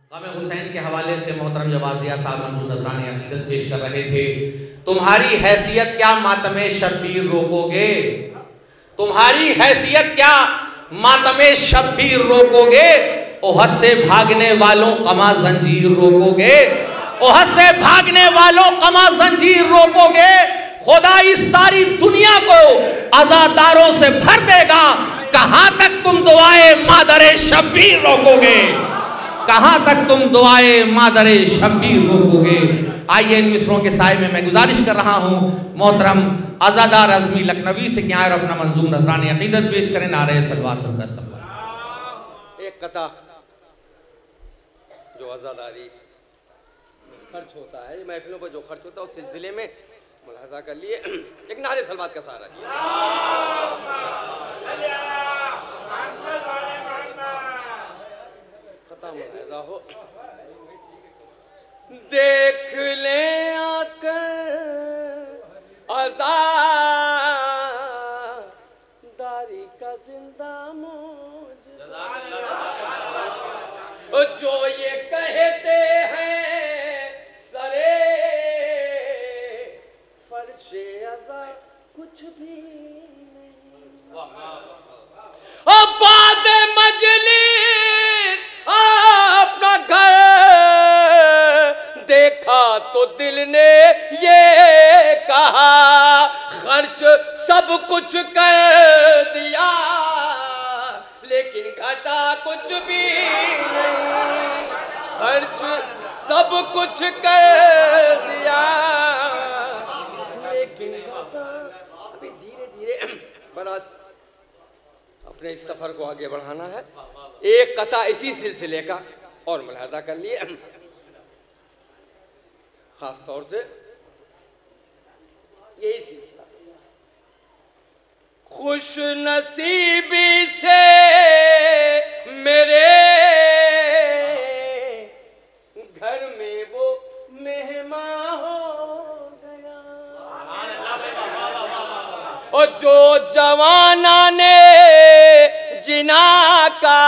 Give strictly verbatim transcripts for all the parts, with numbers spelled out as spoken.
गम हुसैन के हवाले से मोहतरम जवाजिया साहब मंजूर नजरानी अकीदत पेश कर रहे थे। तुम्हारी हैसियत क्या मातमे शब्बीर रोकोगे, तुम्हारी हैसियत क्या मातमे शब्बीर रोकोगे, ओहद से भागने वालों कमा जंजीर रोकोगे, ओहद से भागने वालों कमा जंजीर रोकोगे। खुदा इस सारी दुनिया को अज़ादारों से भर देगा, कहां तक तुम दुआए मादरे शब्बीर रोकोगे, कहां तक तुम दुआए मादरे शब्बीर रोकोगे। आइए इन मिसरों के साए में मैं गुजारिश कर रहा हूं मोहतरम आज़ादार अज़मी लखनवी से क्या अपना मंजूर नजरानी अकीदत पेश करें। नारे सलवात का इस्तक़बाल। एक कता जो आज़ादारी खर्च होता है, महफिलों पर जो खर्च होता है उस सिलसिले में मुलाहजा कर लिए एक नारे सलवात का सहारा दिया। कता मुलाहजा हो, देख ले आकर आज़ादारी का जिंदा मौजूद, जो ये कहते हैं सरे फर्शे अज़ा कुछ भी नहीं, अब बाद मजलिस अपना घर देखा तो दिल ने ये कहा खर्च सब कुछ कर दिया लेकिन घटा कुछ भी नहीं, खर्च सब कुछ कर दिया लेकिन घटा। अभी धीरे धीरे बड़ा अपने इस सफर को आगे बढ़ाना है। एक कथा इसी सिलसिले का और मुलाहजा कर लिए, खास तौर से यही सिलसिला। खुश नसीबी से मेरे घर में वो मेहमान हो गया, और जो जवाना ने जिना का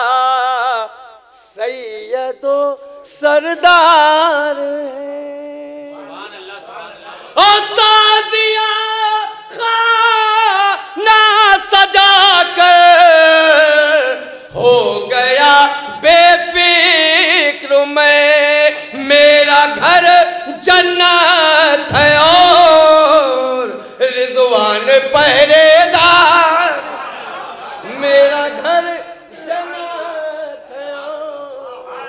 सैयदो सरदार है, और ताजिया खाना सजा कर हो गया बेफिक्र मैं, मेरा घर जन्नत है और रिजवान पहरेदार, मेरा घर जन्नत है और।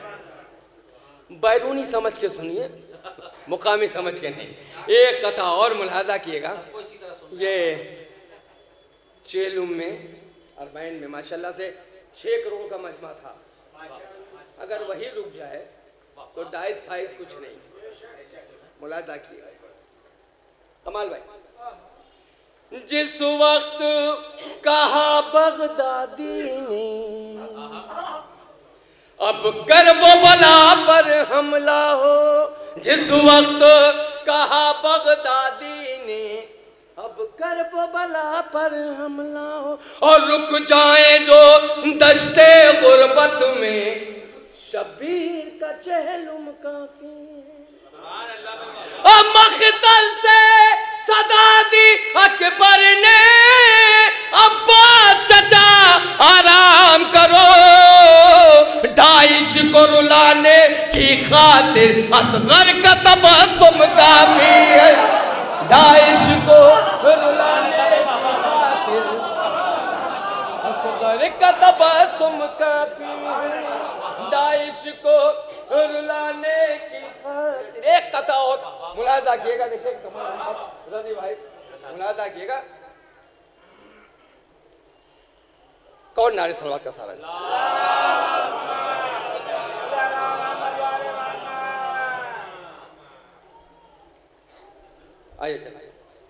बैरूनी समझ के सुनिए, मुकामी समझ के नहीं। एक कथा और मुलाहजा किएगा, ये चेलुम में अरबैन में माशाल्लाह से छः करोड़ का मजमा था, अगर वही रुक जाए तो डाइस फाइस कुछ नहीं। मुलाहजा किएगा कमाल भाई। जिस वक्त कहा बगदादी ने अब कर वो बला पर हमला हो, जिस वक्त कहा बगदादी ने अब कर वो बला पर हमला हो, और रुक जाए जो दश्ते गुर्बत में शबीर का चहलुम काफी है, और मख्तल से सदा दी अकबर ने अब्बास चचा आराम करो, दाइश को रुलाने की खातिर असगर का तबस्सुम काफी है, दाइश को रुलाने की खातिर असगर का तबस्सुम काफी है, दाइश को रुलाने की खातिर। एक कथा और मुलाहजा किएगा, देखिए रवि भाई मुलाहजा किएगा, कौन नारे सलवात का सहारा। आइए चलिए।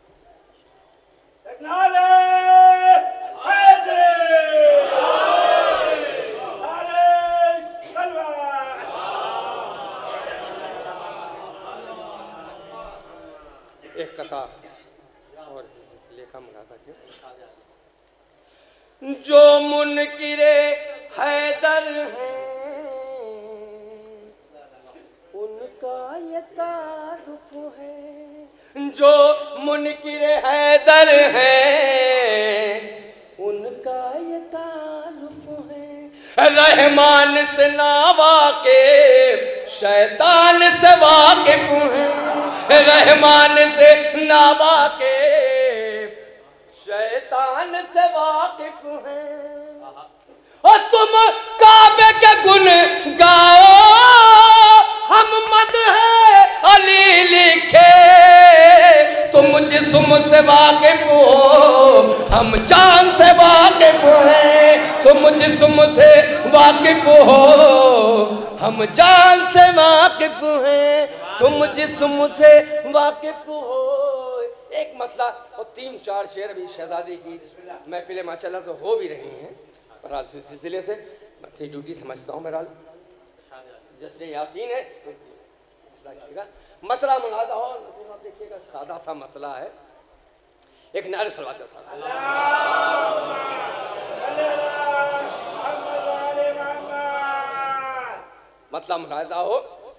एक कथा और लेखा मुलाहजा किया, जो मुनकिरे हैदर हैं तारुफ है, जो मुनकिर हैदर है उनका ये तारुफ है। रहमान से ना वाकिफ शैतान से वाकिफ है, रहमान से ना वाकिफ शैतान से वाकिफ है। और तुम काबे के गुण गाओ, हम मद है अली लिखे। तुम जिस्म से वाकिफ हो, हम जान से वाकिफ हैं। तुम जिस्म से वाकिफ हो, हम जान से वाकिफ हैं। तुम जिस्म से वाकिफ हो। एक मतलब और तीन चार शेर अभी शहजादी की महफिल माशाल्लाह से हो भी रही हैं। बहरहाल इस सिलसिले से मैं अपनी ड्यूटी समझता हूँ। बहरहाल जैसे यासीन है तो मतला मंगाता हो, आप देखिएगा सादा सा मतला है, एक नारे सलवात का साथ मतला मंगाता हो।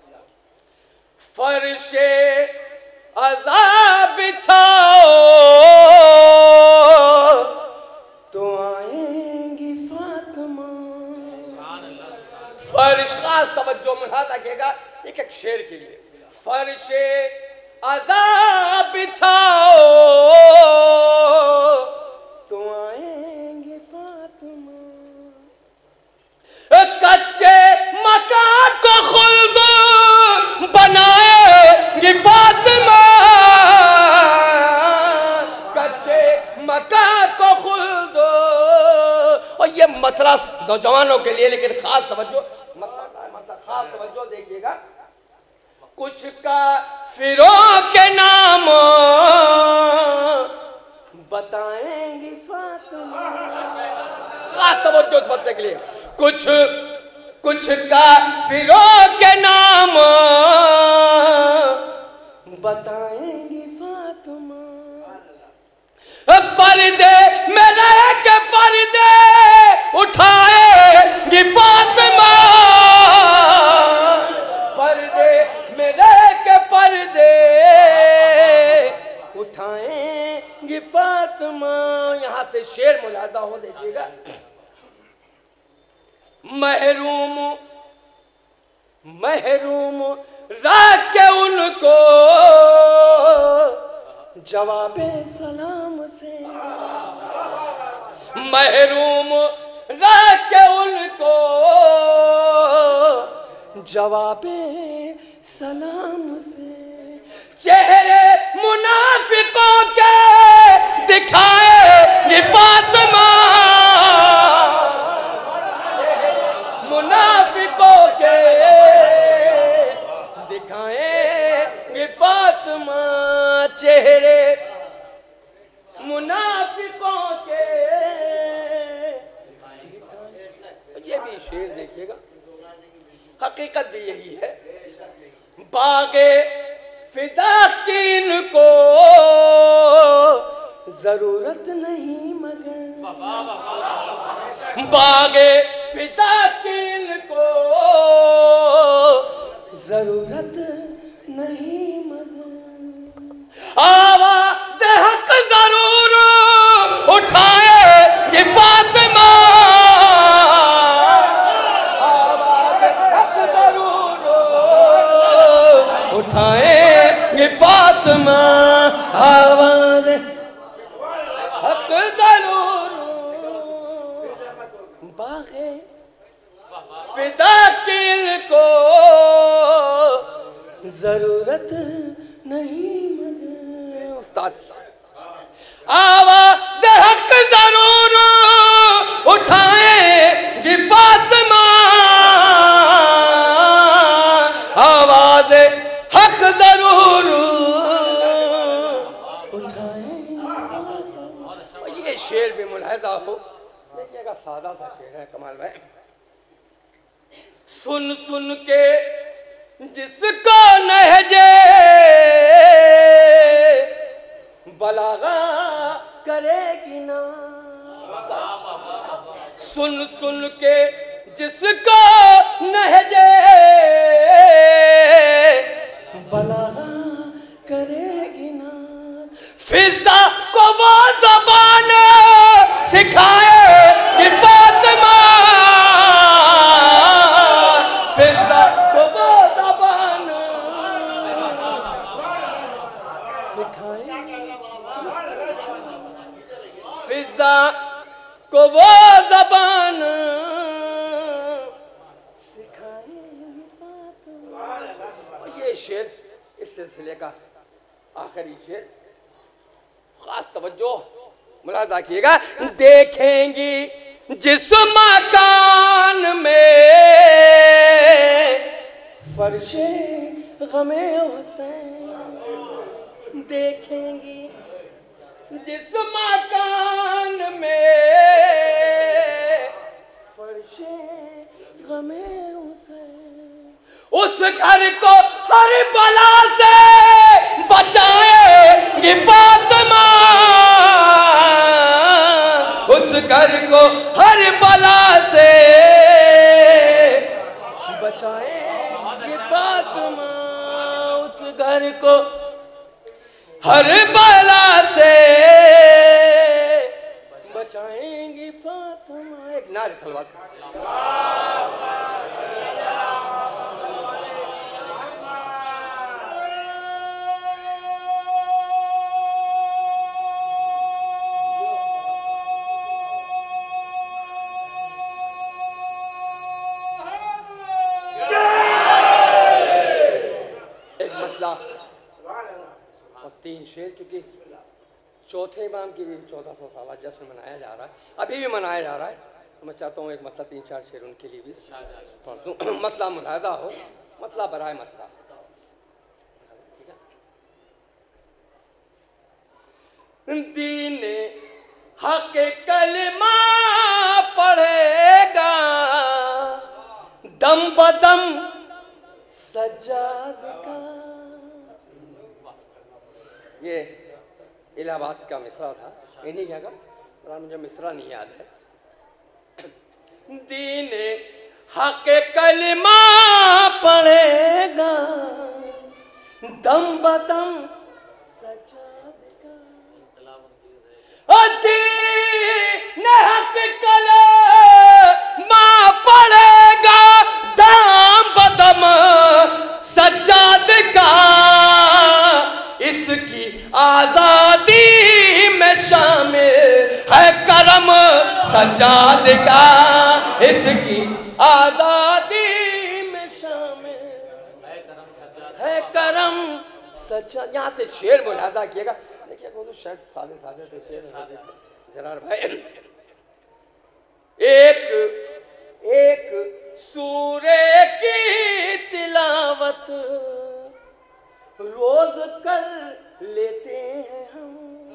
फर्शे अज़ाब बिछाओ तो आएंगी फातिमा। फर्श खास तवज्जो मुलादा कीजिएगा एक एक शेर के लिए। फर्शे अज़ाब बिछाओ तो आएंगी फातिमा। कच्चे मकान को खुल्द बनाएंगी फातिमा। कच्चे मकान को खुल्द। और ये मतला नौजवानों के लिए, लेकिन खास तवज्जो मतला मतलब खास तवज्जो देखिएगा। कुछ का फिरों के नाम बताएंगी फातिमा। खास तवज्जो बताने के लिए कुछ कुछ का फिरों के नाम बताएंगी फातिमा। पर्दे में रह के पर्दे उठाएंगी फातिमा। पर्दे में रह के पर्दे उठाएंगी फातिमा। यहाँ से शेर मुलादा हो देखिएगा। महरूम महरूम रात के उनको जवाबे सलाम से। महरूम रात के उनको जवाबे सलाम से। चेहरे मुनाफिकों के दिखाए ये फातिमा। मुनाफिकों के दिखाएंगे फातिमा। चेहरे मुनाफिकों के ये भी शेर देखिएगा, हकीकत भी यही है। बागे फिदाकीन को जरूरत नहीं मगर। बागे फिदाकीन को जरूरत नहीं मगर। आवाज़ हक जरूर उठाए ये फातिमा। आवाज़ हक जरूर उठाए ये फातिमा। आवाज़ हक जरूर। बागे फिदाकीन को जरूरत नहीं मगर। उस्ताद आवाज़ हक जरूर उठाए ये फातिमा। आवाज़ हक जरूर उठाए। ये शेर भी मुलाहिजा हो देखिएगा, सादा सा शेर है कमाल भाई। सुन सुन के जिसको नहजे बलागा करेगी ना। सुन सुन के जिसको नहजे वो ज़बान सिखाए कि फातिमा, फिजा को वो ज़बान सिखाए, फिजा को वो ज़बान सिखाएंगी फातिमा। ये शेर इस सिलसिले का आखिरी शेर, खास तवज्जो मुलाज़ा कीजिएगा। देखेंगी जिस मकान में फर्शे गमे हुसैन, देखेंगी जिस मकान में फर्शे गमे हुसैन, उस घर को हर बला से बचाएंगी फातिमा, उस घर को हर बला से बचाएंगी फातिमा, उस घर को हर बला से बचाएंगी फातिमा। एक नारे सलवात। और तीन शेर, क्योंकि चौथे इमाम की भी चौदह सौ साल जश्न मनाया जा रहा है, अभी भी मनाया जा रहा है, तो मैं चाहता हूँ एक मसला तीन चार शेर उनके लिए भी पढ़ दूँ, मसला मुलाहिज़ा हो, मसला बराए मसला। दीने हक कलमा पढ़ेगा दम बदम सज्जाद का, ये इलाहाबाद का मिसरा था, इन्हीं क्या का, मुझे मिसरा नहीं याद है। दीने हक कलमा पढ़ेगा दम बदम सज्जाद का, दीने हक कलमा पढ़ेगा दम बदम सज्जाद का, इसकी आजादी में शामिल है करम सज्जाद का, इसकी आजादी में शामिल है करम सज्जाद। यहाँ से शेर मुलाहिज़ा किएगा, देखिए वो तो शायद सादे सादे थे शेर जरार भाई। एक एक सूरे की तिलावत रोज कर लेते हैं हम,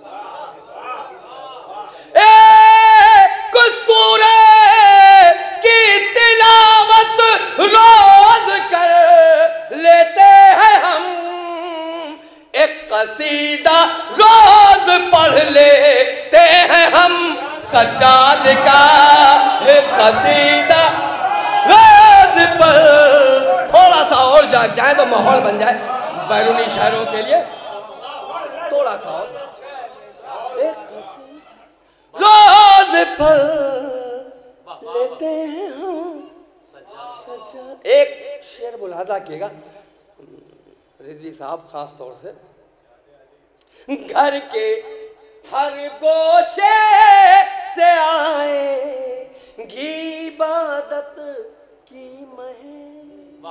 एक सूरे की तिलावत रोज कर लेते हैं हम, एक कसीदा रोज पढ़ लेते हैं हम सज्जाद का, एक कसीदा रोज पढ़। थोड़ा सा और जाग जाए तो माहौल बन जाए बैरूनी शायरों के लिए, थोड़ा सा और। एक रोज पढ़ लेते हैं हम सज्जाद। एक शेर मुलाहिज़ा किएगा रिजवी साहब, खास तौर से घर के हर गोशे से आए घी इबादत की महक,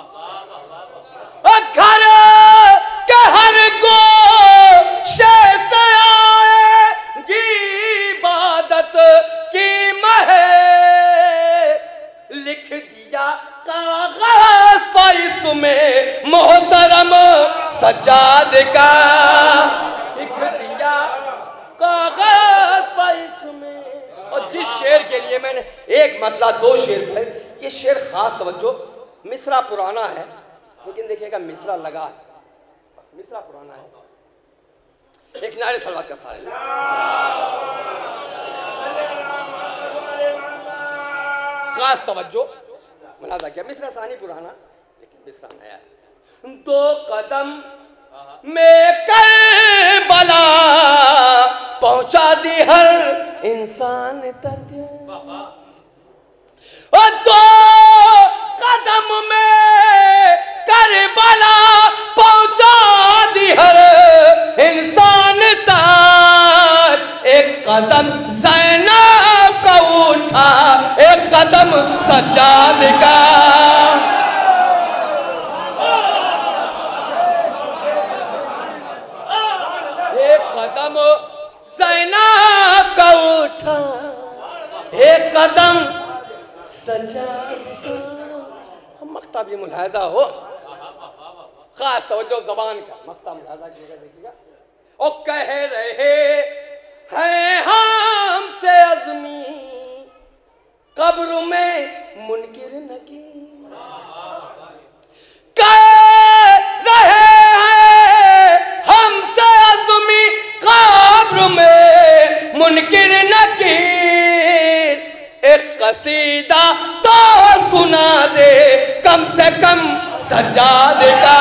घर के हर गोशे से आएगी इबादत की महक, लिख दिया कागज पर इसमें मोहतरम सज्जाद का, लिख दिया कागज पर इसमें। और जिस शेर के लिए मैंने एक मसला दो शेर पढ़े, ये शेर खास तवज्जो, मिसरा पुराना है लेकिन देखिएगा मिसरा लगा है, मिसरा पुराना है। एक नारे सलवात का सारे खास तवज्जो मुलाहिज़ा किया, मिसरा सानी पुराना लेकिन मिसरा नया है। दो कदम में करबला पहुंचा दी हर इंसान तक। और दो कदम में करबला पहुंचा दी हर इंसान तक। एक कदम ज़ैनब का उठा, एक कदम सज्जाद का। एक कदम ज़ैनब का उठा, एक कदम सज्जाद का। मख्ता भी मुलाहिदा हो, खास तवज्जो ज़बान का मख्ता मुलाहिदा कीजिएगा, देखिएगा। और कह रहे हैं हमसे अज़मी कब्र में मुनकिर नकीर। कह रहे हैं हमसे अज़मी कब्र में मुनकिर नकीर। एक कसीदा तो सुना दे कम से कम सज्जाद का।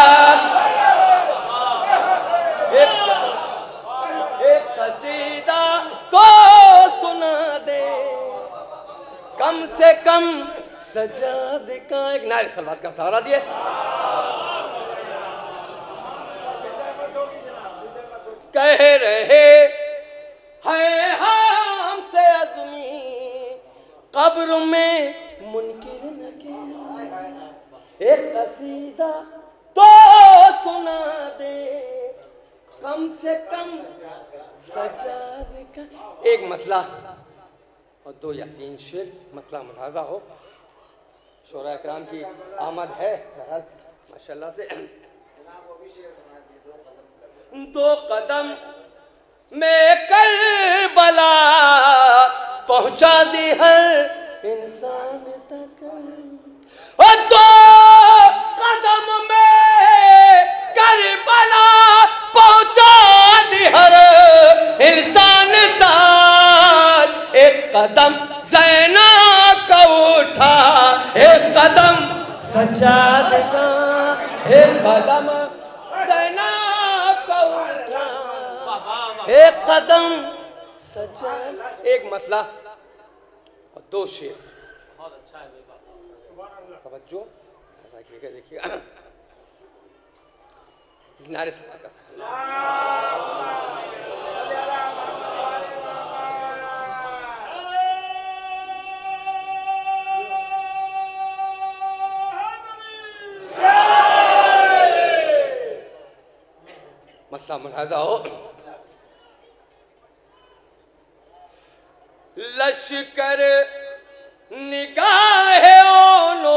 एक, एक कसीदा तो सुना दे कम से कम सज्जाद का। एक नारे सलावत का सहारा दिए। कह रहे हैं हमसे अज़मी कब्र में मुनकिर नकीर। एक कसीदा तो सुना दे कम से कम सज्जाद का। एक मतला और दो या तीन शेर, मतला मुलाहाजा हो। शोरा इकराम की आमद है माशाल्लाह से। दो कदम में करबला पहुंचा दी हर इंसान तक। और दो कदम में करबला पहुंचा दी हर इंसान तक। एक कदम ज़ैनब का उठा, एक कदम सज्जाद का। एक कदम ज़ैनब का उठा, एक कदम सज्जाद। एक मसला और दो शेर। बहुत अच्छा है तवज्जो देखिएगा, देखिएगा। नारे सलात का मसला मुलाहिजा हो। लश्कर निगाहे ओनो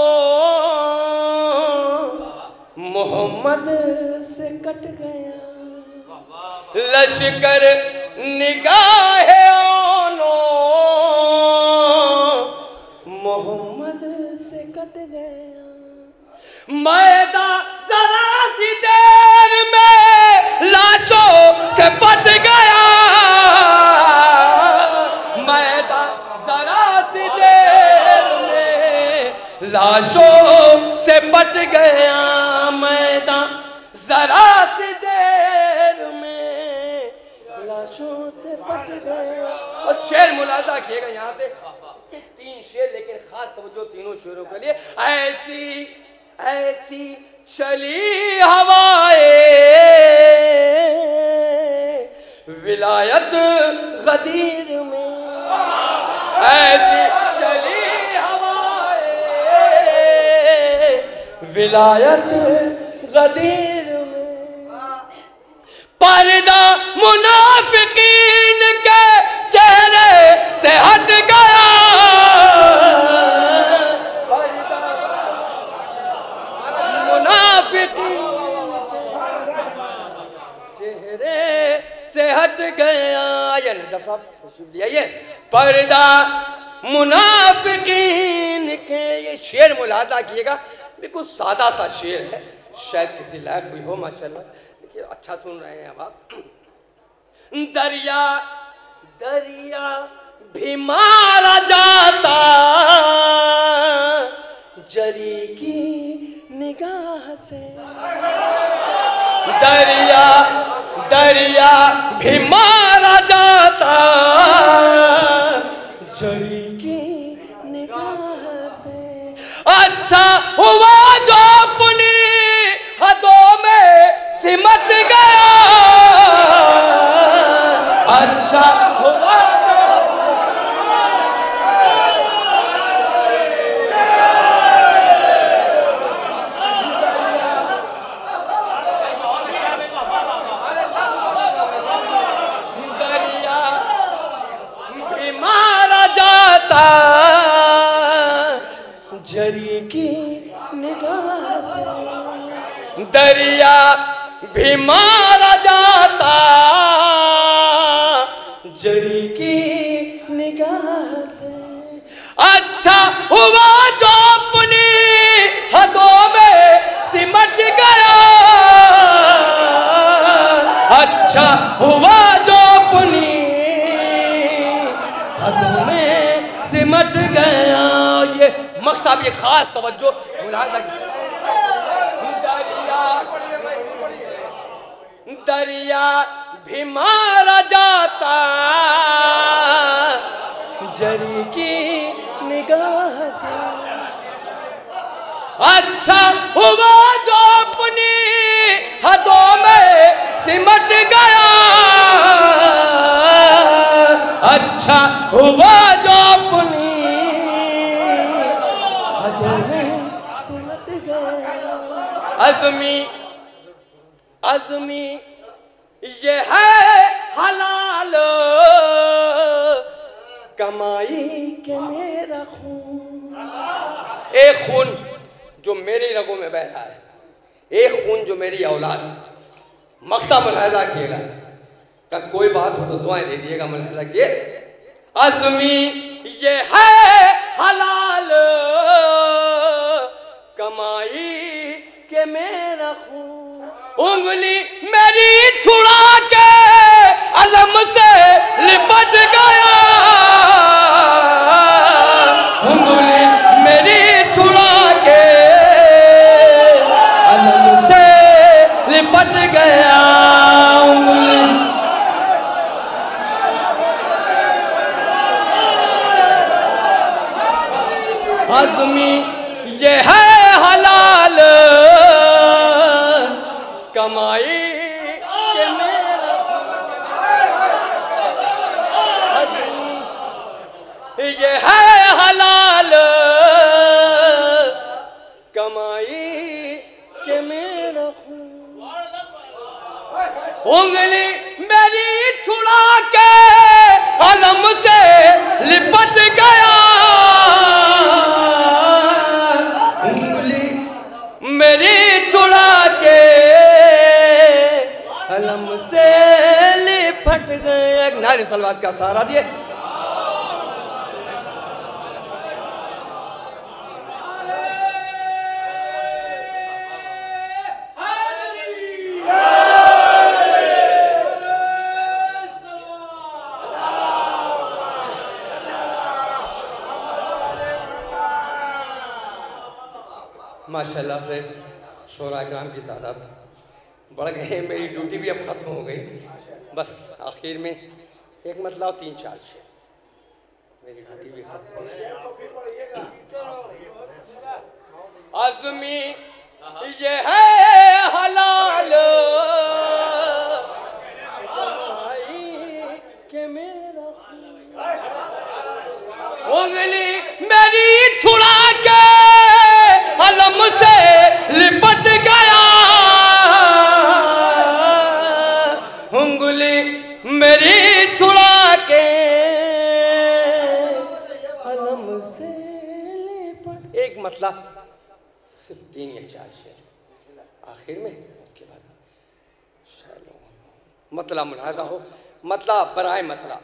मोहम्मद से कट गया। लश्कर निगाहे ओनो मोहम्मद से कट गया। मैदान जरा सी देर में लाशों से पट गया। मैदान जरा सी देर में लाशों से पट गया। मैदान जरा सी देर में लाशों से पट गया। और शेर मुलाजा किएगा यहाँ से, सिर्फ तीन शेर लेकिन खास तवज्जो तीनों शेरों के लिए। ऐसी ऐसी चली हवाए विलायत गदीर में। ऐसी चली हवाए विलायत गदीर में। पर्दा मुनाफिकीन के चेहरे से हट गया। चेहरे से हट गया। ये नजर साहब तशरीफ ले आइए। पर्दा मुनाफिकीन के, ये शेर मुलाहाजा किएगा। बिल्कुल सादा सा शेर है, शायद किसी लायक भी हो माशाल्लाह। देखिए अच्छा सुन रहे हैं अब आप। दरिया दरिया भी मारा जाता जरी की निगाह से। दरिया दरिया भी मारा जाता दरिया भी मारा जाता जरी की निगाह से। अच्छा हुआ जो अपनी हदों में सिमट गया, अच्छा हुआ जो अपनी हदों में सिमट गया। ये मकसद, ये खास तवज्जो मुलाहिजा की। दरिया भी मारा जाता जरी की निगाह से। अच्छा हुआ जो अपनी हदों में सिमट गया, अच्छा हुआ जो अपनी हदों में सिमट गया। अज़मी अज़मी ये है हलाल कमाई के मेरा खून। एक खून जो मेरी रगों में बह रहा है, एक खून जो मेरी औलाद। मक्ता मुलाहिजा किएगा, का कोई बात हो तो दुआएं दे दिएगा। मुलाहिजा किए, अज़मी ये है हलाल कमाई के मेरा खून। उंगली मेरी छुड़ा के अलम से लिपट गया, उंगली मेरी छुड़ा के अलम से लिपट गया। उंगली अज़मी ये है हलाल कमाई के मेरा, ये है हलाल कमाई के मेरा खून। उंगली मेरी छुड़ा के अलम से लिपट गया, उंगली मेरी छुड़ा के अलम से लिपट गए। नारे सलवात का सहारा दिए। माशाल्लाह से शोरा इकराम की तादाद बढ़ गए। मेरी ड्यूटी भी अब ख़त्म हो गई। बस आखिर में एक मतलब तीन चार शेर, मेरी ड्यूटी भी ख़त्म हो गई। अज़मी ये है हलाल के मेरा, उंगली मेरी छुड़ा के अलम से लिपट गया, उंगली मेरी छुड़ा के अलम से लिपट। एक मतलब सिर्फ तीन या चार शेर आखिर में, उसके बाद मतलब मुलाहिजा हो, मतलब बराए मतलब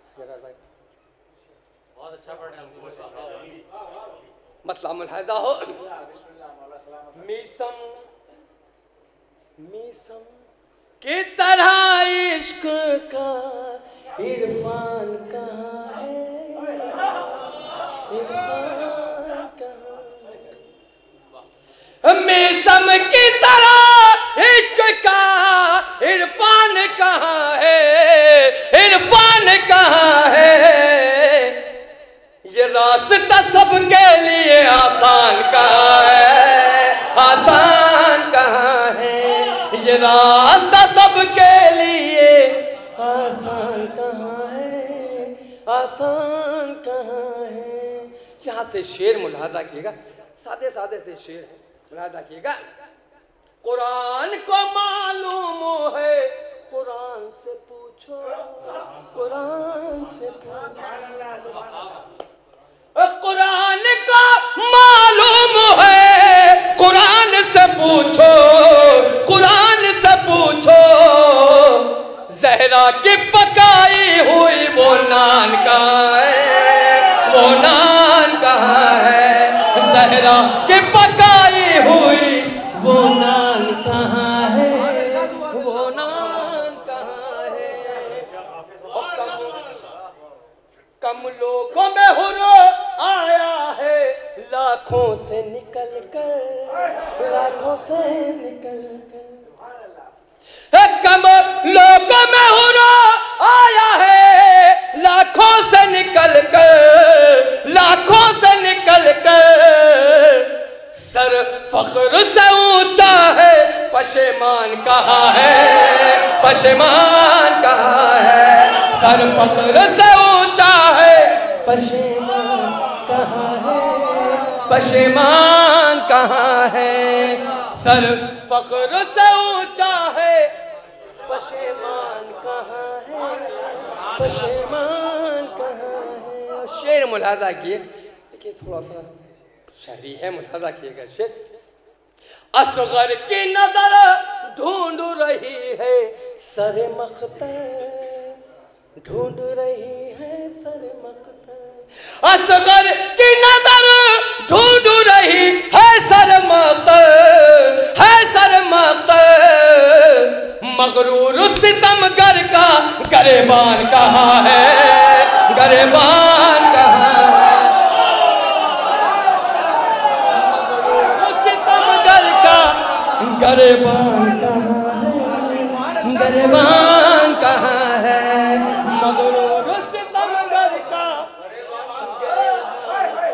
बहुत अच्छा पढ़ रहे हैं। मतलब मुलाहिजा हो, मीसम मीसम की तरह इश्क का इरफान कहाँ है, इरफान कहाँ है। मीसम की तरह इश्क का इरफान कहाँ है, इरफान कहाँ है। ये रास्ता सबके लिए आसान कहाँ है, आसान कहाँ है। ये रास्ता सबके लिए आसान कहाँ है, आसान कहाँ है। यहाँ से शेर मुलाहिजा कीजिएगा, सादे सादे से शेर है, मुलाहिजा कीजिएगा। कुरान को मालूम है, कुरान से पूछो, कुरान से पूछो। कुरान का मालूम है, कुरान से जहरा की पकाई हुई वो नान कहाँ है, वो नान कहाँ है, जहरा की पकाई हुई वो नान कहाँ है, वो नान कहाँ है। और कम, कम लोगों में हुरो आया है लाखों से निकल कर, लाखों से निकल कर। कम लोगों में हुरो आया है लाखों से निकल कर, लाखों से निकल कर। सर फख्र से ऊंचा है पशेमान कहाँ है, पशेमान कहाँ है, सर फख्र से ऊंचा है पशेमान कहाँ है, पशेमान कहाँ है, सर फख्र से ऊंचा है पशेमान कहाँ है, पशेमान कहाँ है। शेर मुलाजा किए, देखिए थोड़ा सा शायरी है, मुलाजा किएगा शेर। असगर की नजर ढूंढ रही है सरे मख्तर, ढूंढ रही है सरे मख्तर। असगर की नजर ढूंढ रही है सरे मख्तर, है सरे मख्तर। मगरूर सितमगर का गरेबान कहाँ है, गरेबान कहाँ है, मगरूर सितमगर का गरेबान कहाँ है, गरेबान कहाँ है, मगरूर सितमगर का गरेबान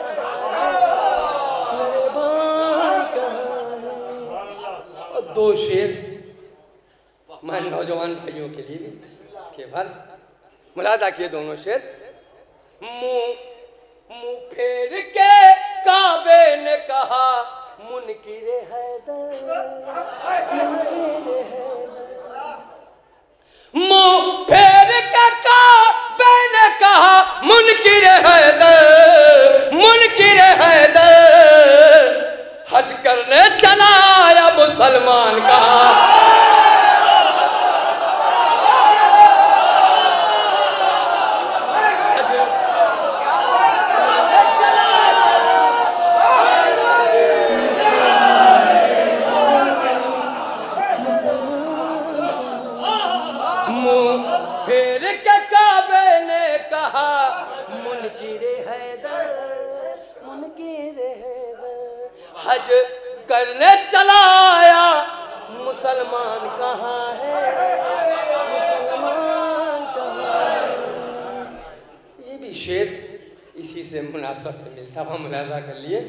कहाँ है। दो शेर मैं नौजवान भाइयों के लिए भी, इसके बाद मुलादा किए दोनों शेर। मुंह मुंह फेर के काबे ने कहा मुनकिरे हैदर, मुनकिरे हैदर। मुंह फेर के काबे ने कहा मुनकिरे हैदर, मुनकिरे हैदर। हज करने चला आया मुसलमान कहा, हज करने चला आया मुसलमान कहाँ है, मुसलमान कहाँ है। ये भी शेर इसी से मुनासबत से मिलता हुआ मुलाजा कर लिए।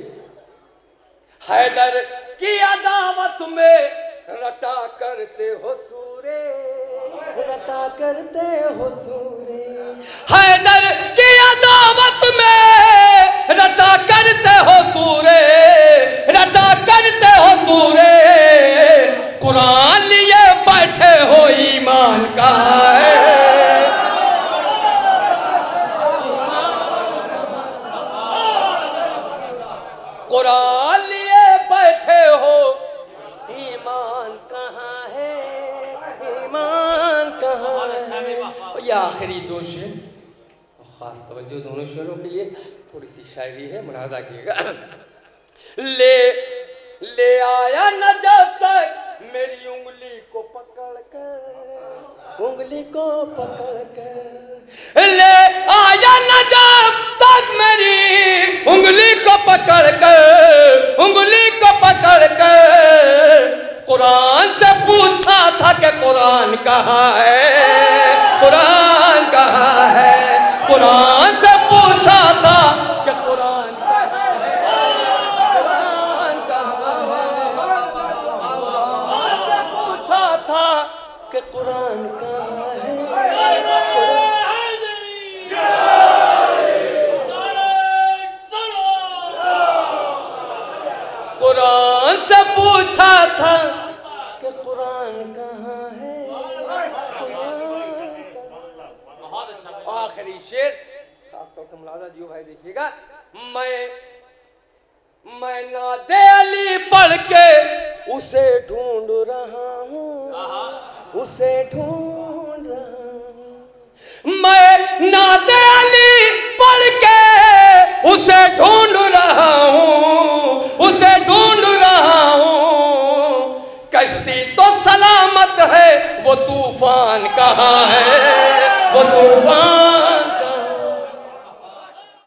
हैदर की अदावत में रटा करते हो सूरे, रटा करते हो सूरे। हैदर की अदावत में रटा करते हो सूरे, रटा करते हो सूरे। कुरान लिए बैठे हो ईमान कहाँ है, कुरान लिए बैठे हो ईमान कहाँ है, ईमान कहाँ है। ये आखिरी दो शेर खास तवज्जो दोनों शेरों के लिए, थोड़ी सी शायरी है, मुलाजा कीजिएगा। ले ले आया नजफ तक मेरी उंगली को पकड़ कर, उंगली को पकड़ कर। ले आया नजफ तक मेरी उंगली को पकड़ कर, उंगली को पकड़ कर। कुरान से पूछा था कि कुरान कहाँ है, कुरान कहाँ है। कुरान से पूछा था कि कुरान कहाँ है, कुरान कहाँ है। कुरान से पूछा था कि कुरान कहाँ है, कुरान से पूछा था कि कुरान कहाँ है। आखिरी शेर खासतौर से मुलाजा जियो भाई देखिएगा। मैं मैं नादे अली पढ़ के उसे ढूंढ रहा हूँ, उसे ढूंढ रहा हूँ। मैं नाते अली पढ़ के उसे ढूंढ रहा हूँ, उसे ढूंढ रहा हूँ। कश्ती तो सलामत है, वो तूफान कहाँ है, वो तूफान